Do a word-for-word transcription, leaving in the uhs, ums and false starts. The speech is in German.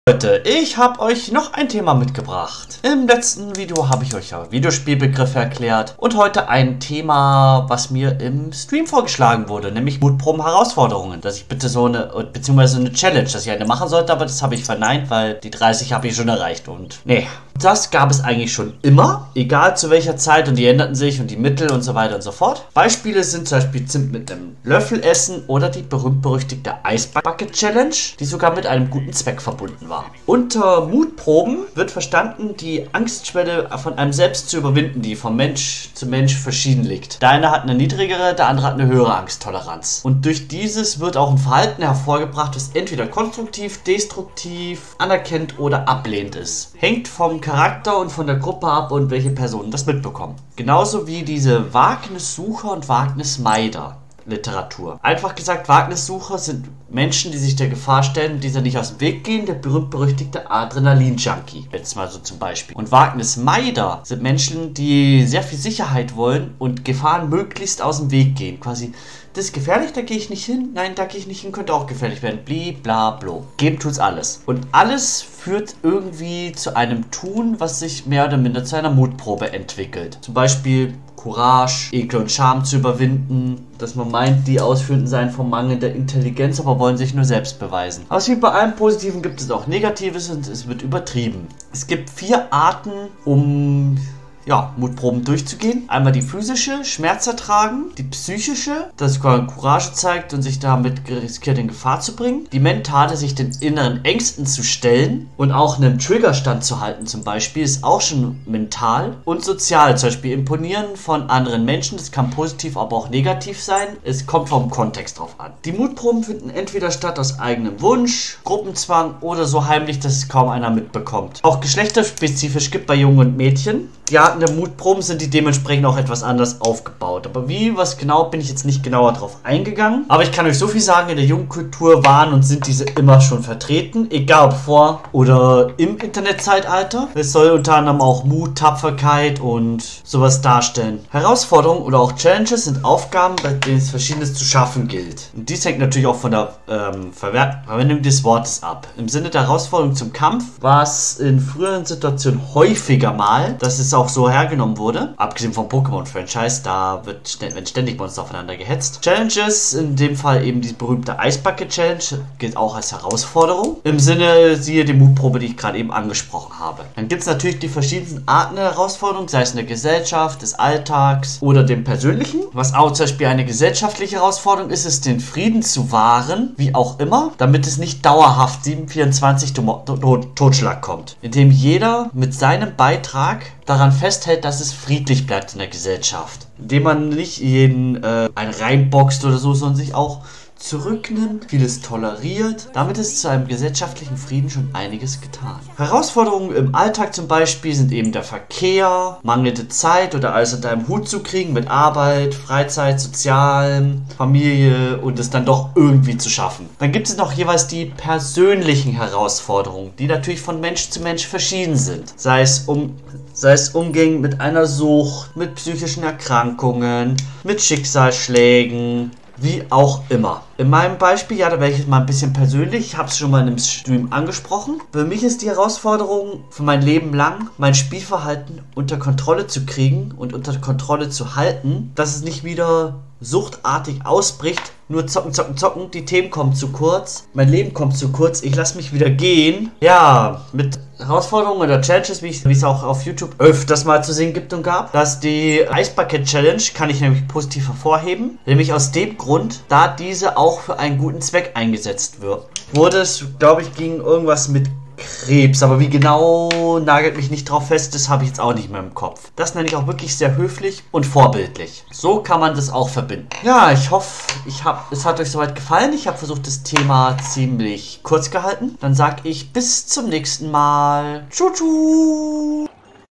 Leute, ich habe euch noch ein Thema mitgebracht. Im letzten Video habe ich euch ja Videospielbegriffe erklärt und heute ein Thema, was mir im Stream vorgeschlagen wurde, nämlich Mutproben-Herausforderungen. Dass ich bitte so eine, beziehungsweise eine Challenge, dass ich eine machen sollte, aber das habe ich verneint, weil die dreißig habe ich schon erreicht und nee. Das gab es eigentlich schon immer, egal zu welcher Zeit, und die änderten sich und die Mittel und so weiter und so fort. Beispiele sind zum Beispiel Zimt mit einem Löffel essen oder die berühmt-berüchtigte Eisbucket Challenge, die sogar mit einem guten Zweck verbunden war. Unter Mutproben wird verstanden, die Angstschwelle von einem selbst zu überwinden, die von Mensch zu Mensch verschieden liegt. Der eine hat eine niedrigere, der andere hat eine höhere Angsttoleranz. Und durch dieses wird auch ein Verhalten hervorgebracht, das entweder konstruktiv, destruktiv, anerkennt oder ablehnend ist. Hängt vom Charakter und von der Gruppe ab und welche Personen das mitbekommen. Genauso wie diese Wagnissucher und Wagnismeider Literatur. Einfach gesagt, Wagnissucher sind Menschen, die sich der Gefahr stellen und dieser nicht aus dem Weg gehen, der berühmt-berüchtigte Adrenalin-Junkie, jetzt mal so zum Beispiel. Und Wagnismeider sind Menschen, die sehr viel Sicherheit wollen und Gefahren möglichst aus dem Weg gehen. Quasi, das ist gefährlich, da gehe ich nicht hin, nein, da gehe ich nicht hin, könnte auch gefährlich werden, bli, bla, blo. Geben tut's alles. Und alles führt irgendwie zu einem Tun, was sich mehr oder minder zu einer Mutprobe entwickelt. Zum Beispiel Courage, Ekel und Scham zu überwinden, dass man meint, die Ausführenden seien vom Mangel der Intelligenz, aber wollen sich nur selbst beweisen. Aber wie bei allem Positiven gibt es auch Negatives und es wird übertrieben. Es gibt vier Arten, um ja, Mutproben durchzugehen. Einmal die physische, Schmerz ertragen, die psychische, dass Courage zeigt und sich damit riskiert, in Gefahr zu bringen. Die mentale, sich den inneren Ängsten zu stellen und auch einen Triggerstand zu halten zum Beispiel, ist auch schon mental. Und sozial, zum Beispiel imponieren von anderen Menschen, das kann positiv, aber auch negativ sein. Es kommt vom Kontext drauf an. Die Mutproben finden entweder statt aus eigenem Wunsch, Gruppenzwang oder so heimlich, dass es kaum einer mitbekommt. Auch geschlechterspezifisch gibt bei Jungen und Mädchen. Die Arten der Mutproben sind die dementsprechend auch etwas anders aufgebaut. Aber wie, was genau, bin ich jetzt nicht genauer drauf eingegangen. Aber ich kann euch so viel sagen, in der Jugendkultur waren und sind diese immer schon vertreten. Egal ob vor oder im Internetzeitalter. Es soll unter anderem auch Mut, Tapferkeit und sowas darstellen. Herausforderungen oder auch Challenges sind Aufgaben, bei denen es Verschiedenes zu schaffen gilt. Und dies hängt natürlich auch von der ähm, Ver Verwendung des Wortes ab. Im Sinne der Herausforderung zum Kampf war es in früheren Situationen häufiger mal, dass es auch so hergenommen wurde. Abgesehen vom Pokémon-Franchise, da wird st werden ständig Monster aufeinander gehetzt. Challenges, in dem Fall eben die berühmte Eisbucket-Challenge, gilt auch als Herausforderung. Im Sinne, siehe die Mutprobe, die ich gerade eben angesprochen habe. Dann gibt es natürlich die verschiedensten Arten der Herausforderung, sei es in der Gesellschaft, des Alltags oder dem Persönlichen. Was auch zum Beispiel eine gesellschaftliche Herausforderung ist, ist den Frieden zu wahren, wie auch immer, damit es nicht dauerhaft sieben vierundzwanzig Totschlag kommt. Indem jeder mit seinem Beitrag daran festhält, dass es friedlich bleibt in der Gesellschaft. Indem man nicht jeden äh, einen reinboxt oder so, sondern sich auch zurücknimmt, vieles toleriert. Damit ist zu einem gesellschaftlichen Frieden schon einiges getan. Herausforderungen im Alltag zum Beispiel sind eben der Verkehr, mangelnde Zeit oder alles unter einem Hut zu kriegen mit Arbeit, Freizeit, Sozialem, Familie und es dann doch irgendwie zu schaffen. Dann gibt es noch jeweils die persönlichen Herausforderungen, die natürlich von Mensch zu Mensch verschieden sind. Sei es um Sei es Umgehen mit einer Sucht, mit psychischen Erkrankungen, mit Schicksalsschlägen, wie auch immer. In meinem Beispiel, ja, da werde ich jetzt mal ein bisschen persönlich, ich habe es schon mal in einem Stream angesprochen. Für mich ist die Herausforderung für mein Leben lang, mein Spielverhalten unter Kontrolle zu kriegen und unter Kontrolle zu halten, dass es nicht wieder suchtartig ausbricht. Nur zocken, zocken, zocken, die Themen kommen zu kurz, mein Leben kommt zu kurz, ich lasse mich wieder gehen. Ja, mit Herausforderungen oder Challenges, wie ich es auch auf YouTube öfters mal zu sehen gibt und gab. Dass die Eisbucket Challenge kann ich nämlich positiv hervorheben, nämlich aus dem Grund, da diese auch für einen guten Zweck eingesetzt wird. Wurde es, glaube ich, ging irgendwas mit Krebs, aber wie genau, nagelt mich nicht drauf fest, das habe ich jetzt auch nicht mehr im Kopf. Das nenne ich auch wirklich sehr höflich und vorbildlich. So kann man das auch verbinden. Ja, ich hoffe, ich hab, es hat euch soweit gefallen. Ich habe versucht, das Thema ziemlich kurz gehalten. Dann sage ich bis zum nächsten Mal. Tschu tschu!